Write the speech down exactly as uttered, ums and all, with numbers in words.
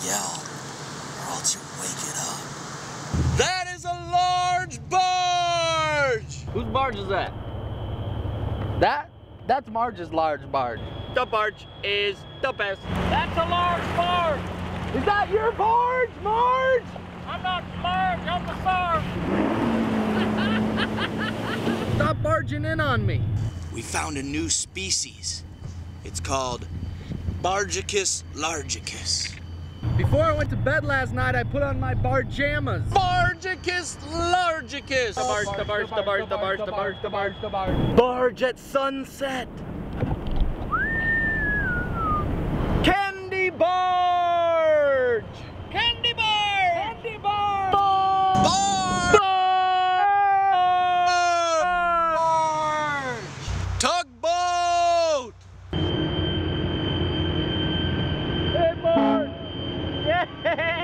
yell, or else you'll wake it up. That is a large barge! Whose barge is that? That? That's Marge's large barge. The barge is the best. That's a large barge! Is that your barge, Marge? I'm not Marge, I'm the Sarge. Stop barging in on me. We found a new species. It's called Bargicus largicus. Before I went to bed last night, I put on my barjamas. Bargicus largicus! The barge, the barge, the barge, the barge, the barge, the barge, the barge. Barge at sunset. Candy barge! Candy barge! Candy barge! Barge! Barge! Tugboat! Hey, barge! Yeah!